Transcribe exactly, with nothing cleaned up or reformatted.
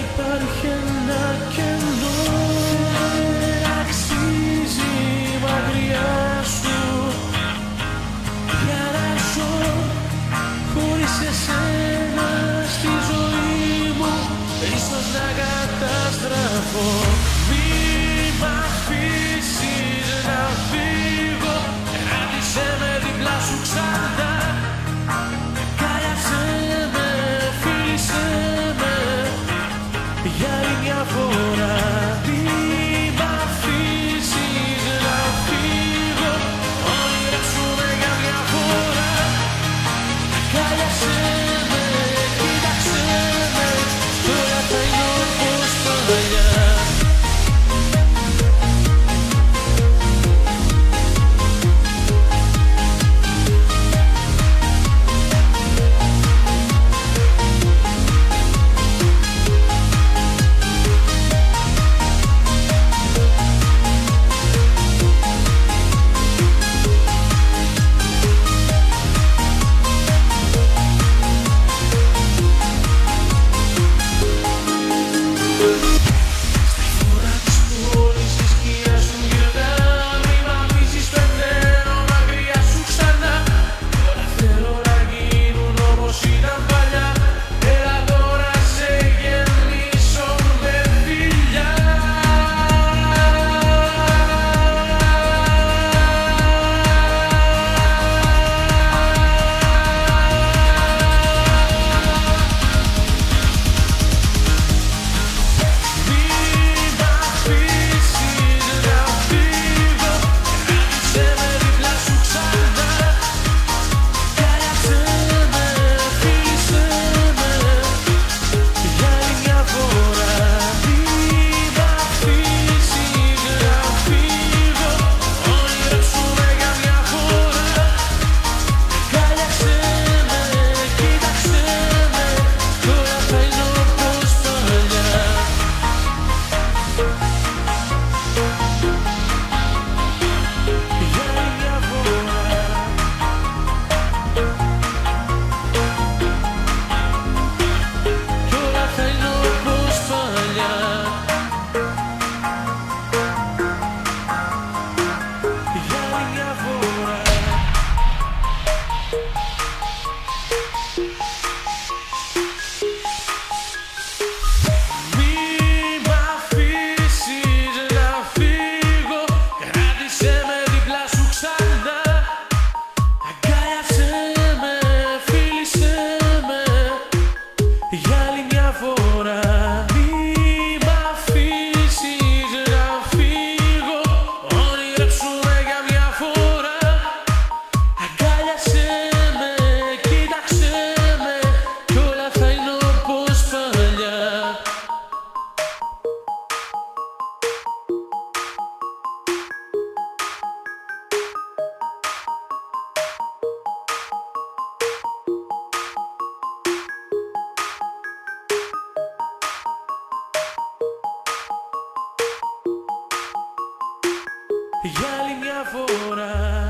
Υπάρχει ένα κενό, δεν αξίζει μακριά σου για να ζω χωρίς εσένα στη ζωή μου, ίσως να καταστραφώ. Μη μ' αφήσεις να φύγω, κράτησέ με δίπλα σου ξανά. Κάλιασέ με, φίλησέ με για άλλη μια φορά. Μη μ' αφήσεις να φύγω, όνειρεψου με για μια φορά. Κάλιασέ με, κοίταξέ με, τώρα θα είναι όπως παλιά. Για άλλη μια φορά.